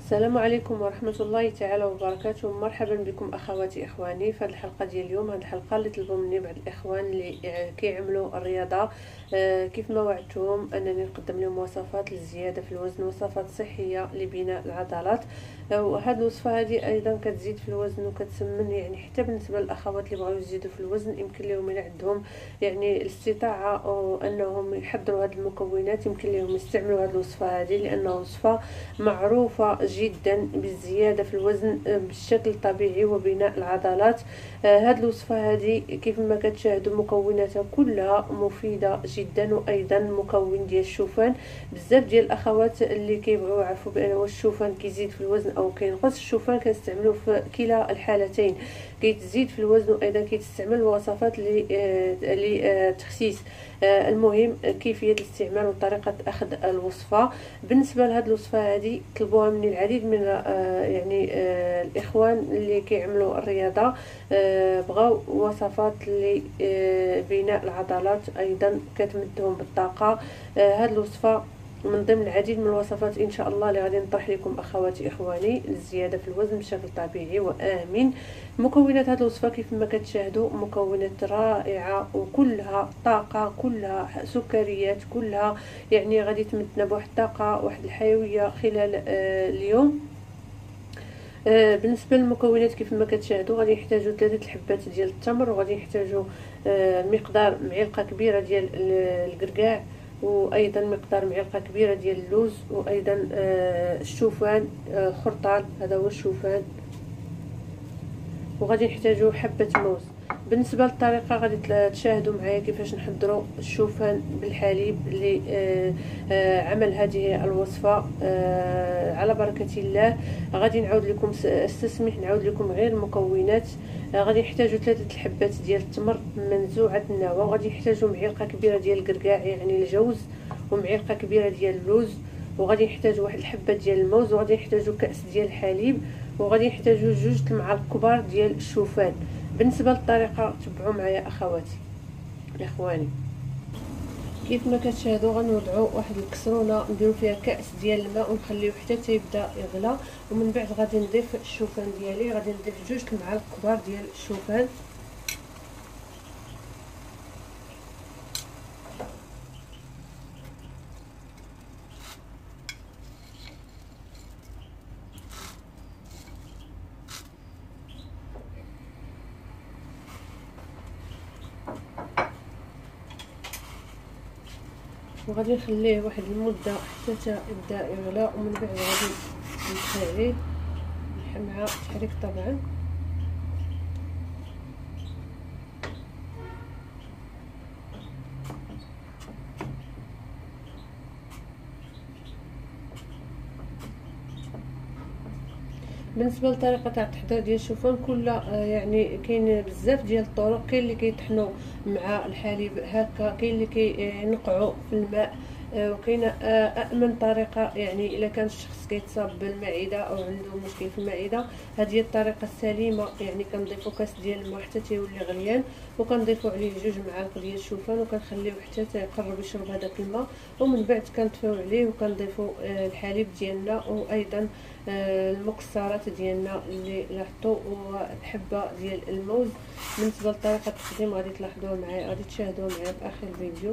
السلام عليكم ورحمة الله تعالى وبركاته. مرحبا بكم اخواتي اخواني في هذه الحلقه ديال اليوم. هذه الحلقه اللي طلبوا مني بعض الاخوان اللي كيعملوا الرياضه، كيف ما وعدتهم انني نقدم لهم وصفات للزياده في الوزن، وصفات صحيه لبناء العضلات. وهذه الوصفه هذه ايضا كتزيد في الوزن وكتسمن، يعني حتى بالنسبه للاخوات اللي بغاو يزيدوا في الوزن يمكن لهم من عندهم يعني الاستطاعه انهم يحضروا هذه المكونات، يمكن لهم يستعملوا هذه الوصفه هذه لانها وصفه معروفه جدا بالزياده في الوزن بالشكل الطبيعي وبناء العضلات. هذه الوصفه هذه كيف ما كتشاهدوا مكوناتها كلها مفيده جدا، وايضا مكون ديال الشوفان. بزاف ديال الاخوات اللي كيبغيو يعرفوا بان واش الشوفان كيزيد في الوزن او كينقص، الشوفان كنستعملوه في كلا الحالتين، كيتزيد في الوزن وايضا كيتستعمل وصفات لتخسيس. المهم كيفيه الاستعمال وطريقه اخذ الوصفه. بالنسبه لهذه الوصفه هذه طلبوها من العديد من الاخوان اللي كيعملوا الرياضه، بغاو وصفات لبناء العضلات ايضا كتمدهم بالطاقه. هذه الوصفه من ضمن العديد من الوصفات ان شاء الله اللي غادي نطرح لكم اخواتي اخواني للزياده في الوزن بشكل طبيعي وامن. مكونات هذه الوصفه كيف ما كتشاهدوا مكونات رائعه وكلها طاقه، كلها سكريات، كلها يعني غادي تمدنا بواحد الطاقه واحد الحيويه خلال اليوم. بالنسبه للمكونات كيف ما كتشاهدوا غادي نحتاجوا 3 الحبات ديال التمر، وغادي نحتاجوا مقدار معلقه كبيره ديال القرقاع، وايضا مقدار معلقه كبيره ديال اللوز، وايضا الشوفان خرطال، هذا هو الشوفان، وغادي نحتاجوا حبه موز. بالنسبه للطريقه غادي تشاهدوا معايا كيفاش نحضروا الشوفان بالحليب اللي عمل هذه الوصفه على بركه الله. غادي نعاود لكم استسمح نعاود لكم غير المكونات. غادي نحتاجوا 3 الحبات ديال التمر منزوعه النوى، وغادي نحتاجوا معلقه كبيره ديال القرقاع يعني الجوز، ومعلقه كبيره ديال اللوز، وغادي نحتاجوا واحد الحبه ديال الموز، وغادي نحتاجوا كاس ديال الحليب، وغادي نحتاجوا 2 المعالق كبار ديال الشوفان. بالنسبه للطريقه تبعوا معايا اخواتي اخواني. كيف ما كتشاهدوا غنوضعوا واحد الكسرونه نديروا فيها كاس ديال الماء ونخليوه حتى تيبدا يغلى، ومن بعد غادي نضيف الشوفان ديالي، غادي نضيف 2 المعالق كبار ديال الشوفان، وغادي نخليه واحد المده حتى يبدا يغلى، ومن بعد غادي نطفي عليه مع التحريك طبعا. بالنسبه لطريقه تاع التحضير ديال الشوفان كلها يعني كاين بزاف ديال الطرق. كاين اللي كيطحنوا مع الحليب هكا، كاين اللي كينقعوا في الماء، وكاينه امن طريقه يعني الا كان الشخص كيتصاب بالمعده او عنده مشكل في المعده، هذه هي الطريقه السليمه. يعني كنضيفوا كاس ديال الماء حتى تيولي غليان، وكنضيفوا عليه 2 معالق ديال الشوفان، وكنخليوه حتى يقرب يشرب هذاك الماء، ومن بعد كنطفيو عليه وكنضيفوا الحليب ديالنا، وايضا المكسرات ديالنا اللي لاحظتوا، والحبه ديال الموز. بالنسبه لطريقه التقديم غادي تلاحظوها معايا، غادي تشاهدوها معايا في اخر الفيديو.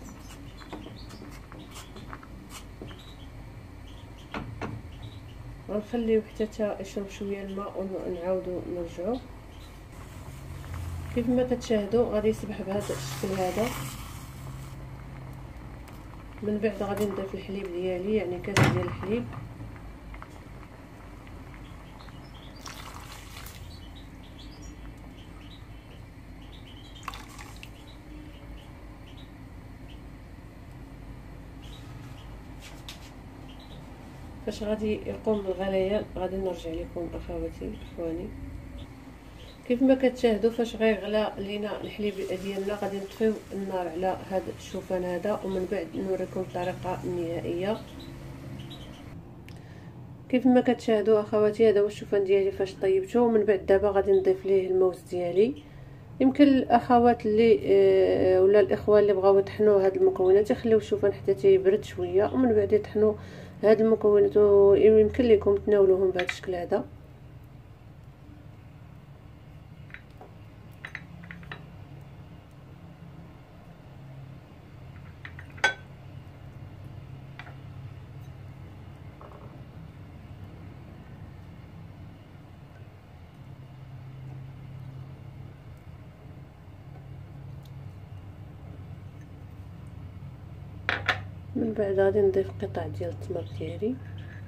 غنخليوه حتى يشرب شويه الماء ونعاودو نرجعو. كيف ما كتشاهدوا غادي يصبح بهذا الشكل هذا. من بعد غادي نضيف الحليب ديالي، يعني كاس ديال الحليب، فاش غادي يقوم بالغليان غادي نرجع لكم اخواتي اخواني. كيف ما كتشاهدوا فاش غيغلى لينا الحليب ديالنا غادي نطفيو النار على هذا الشوفان هذا، ومن بعد نوريكم الطريقه النهائيه. كيف ما كتشاهدوا اخواتي هذا هو الشوفان ديالي فاش طيبته، ومن بعد دابا غادي نضيف ليه الموز ديالي. يمكن الاخوات اللي ولا الاخوان اللي بغاو يطحنوا هاد المكونات يخليو الشوفان حتى تيبرد شويه، ومن بعد يطحنوا هاد المكونات يمكن لكم تناولوهم بهذا الشكل هذا. من بعد غادي نضيف قطع ديال التمر ديالي،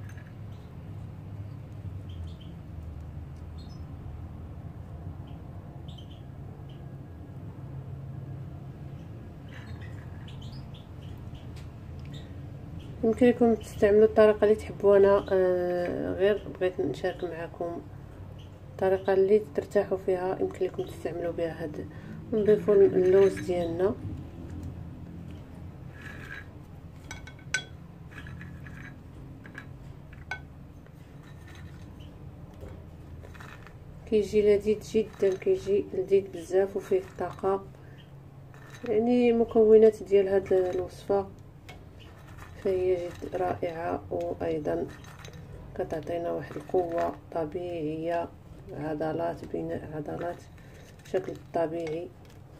يمكن لكم تستعملوا الطريقه اللي تحبوا. انا غير بغيت نشارك معكم الطريقه اللي ترتاحوا فيها، يمكن لكم تستعملوا بها. هاد نضيفوا اللوز ديالنا، كيجي لذيذ جدا، كيجي لذيذ بزاف وفيه الطاقه، يعني مكونات ديال هاد الوصفه فهي جد رائعه، وايضا كتعطينا واحد القوه طبيعيه، عضلات، بناء عضلات بشكل طبيعي.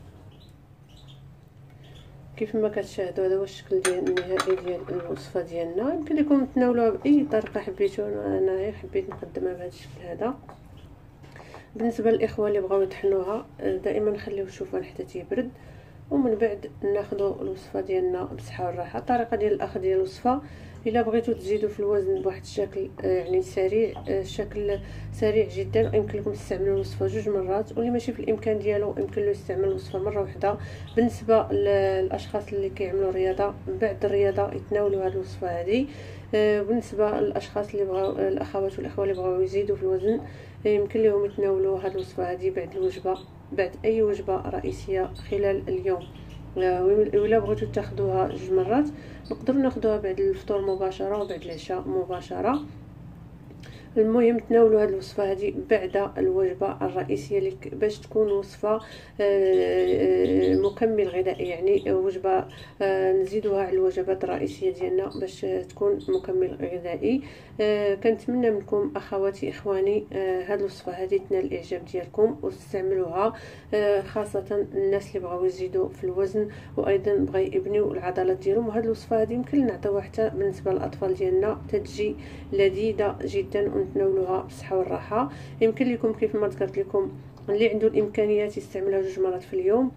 كيف ما كتشاهدوا هذا هو الشكل ديال النهائي ديال الوصفه ديالنا. يمكن لكم تناولوها باي طريقه حبيتوا، انا غير حبيت نقدمها بهذا الشكل هذا. بالنسبه للاخوه اللي بغاو يطحنوها، دائما نخليو الشوفان حتى تيبرد، ومن بعد ناخذوا الوصفه ديالنا بصحه والراحه. الطريقه ديال الاخذ ديال الوصفه الا بغيتوا تزيدوا في الوزن بواحد الشكل يعني سريع، شكل سريع جدا، يمكن لكم تستعملوا الوصفه 2 مرات، واللي ماشي في الامكان ديالو يمكن له يستعمل الوصفه مره واحده. بالنسبه للاشخاص اللي كيعملوا رياضه، بعد الرياضه يتناولوا هذه الوصفه هذه. بالنسبه للاشخاص اللي بغاو، الاخوات والاخوه اللي بغاو يزيدوا في الوزن، يمكن لهم يتناولوا هذه الوصفه هذه بعد الوجبه، بعد اي وجبه رئيسيه خلال اليوم. ولا بغيتوا تاخذوها 2 مرات، نقدروا ناخذوها بعد الفطور مباشره وبعد العشاء مباشره. المهم تناولوا هذه الوصفه هذه بعد الوجبه الرئيسيه باش تكون وصفه مكمل غذائي، يعني وجبه نزيدوها على الوجبات الرئيسيه ديالنا باش تكون مكمل غذائي. كنتمنى منكم اخواتي اخواني هذه الوصفه هذه تنال الاعجاب ديالكم وتستعملوها، خاصه الناس اللي بغاو يزيدوا في الوزن وايضا بغاو يبنيو العضلات ديالهم. وهذه الوصفه هذه يمكن نعطيوها حتى بالنسبه للاطفال ديالنا، تتجي لذيذه جدا ونتناولوها بالصحه والراحه. يمكن لكم كيف ما ذكرت لكم اللي عنده الامكانيات يستعملها 2 مرات في اليوم،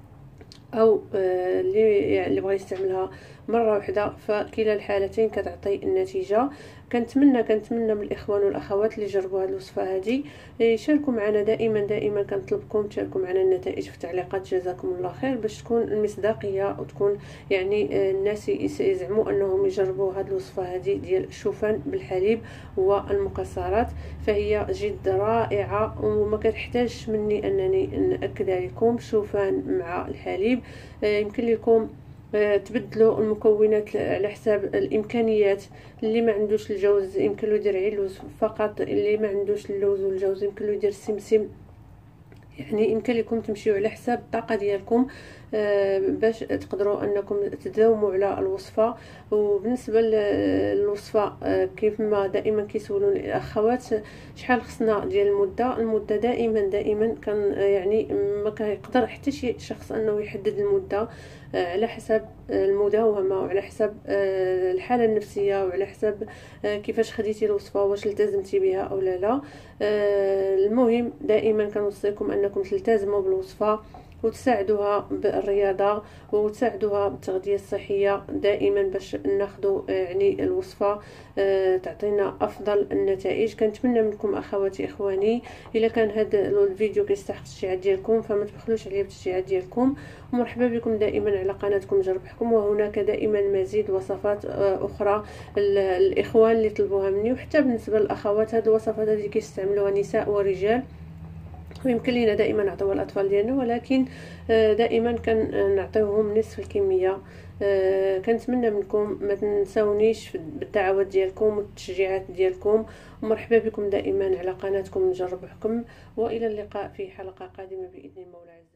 او اللي بغى يستعملها مره واحده، فكلا الحالتين كتعطي النتيجه. كنتمنى من الاخوان والاخوات اللي جربوا هذه الوصفه هذه يشاركوا معنا. دائما كنطلبكم تشاركوا معنا النتائج في التعليقات، جزاكم الله خير، باش تكون المصداقيه وتكون يعني الناس يزعموا انهم يجربوا هذه الوصفه هذه ديال الشوفان بالحليب والمكسرات، فهي جد رائعه وما كتحتاجش مني انني ناكد عليكم. شوفان مع الحليب، يمكن لكم تبدلوا المكونات على حساب الامكانيات. اللي ما عندوش الجوز يمكن له يدير اللوز فقط، اللي ما عندوش اللوز والجوز يمكن له يدير السمسم، يعني يمكن لكم تمشيو على حساب الطاقه ديالكم باش تقدروا انكم تداوموا على الوصفه. وبالنسبه للوصفه كيف ما دائما كيسولوني الاخوات شحال خصنا ديال المده دائما كان يعني ما كيقدر حتى شي شخص انه يحدد المده، على حسب المداومه وعلى حسب الحاله النفسيه وعلى حسب كيفاش خديتي الوصفه، واش التزمتي بها او لا. المهم دائما كنوصيكم انكم تلتزموا بالوصفه وتساعدوها بالرياضه وتساعدوها بالتغذيه الصحيه دائما باش ناخذوا يعني الوصفه تعطينا افضل النتائج. كنتمنى منكم اخواتي اخواني الا كان هذا الفيديو كيستحق التشجيع ديالكم فما تبخلوش عليه بالتشجيع ديالكم، ومرحبا بكم دائما على قناتكم جرب حكم. وهناك دائما مزيد وصفات اخرى الاخوان اللي طلبوها مني، وحتى بالنسبه للاخوات هذه الوصفات هذه كيستعملوها نساء ورجال، ويمكن لنا دائما نعطيوها الاطفال ديالنا، ولكن دائما كنعطيوهم نصف الكميه. كنتمنى منكم ما تنساونيش بالدعوات ديالكم والتشجيعات ديالكم، ومرحبا بكم دائما على قناتكم نجرب حكم، والى اللقاء في حلقه قادمه باذن المولى.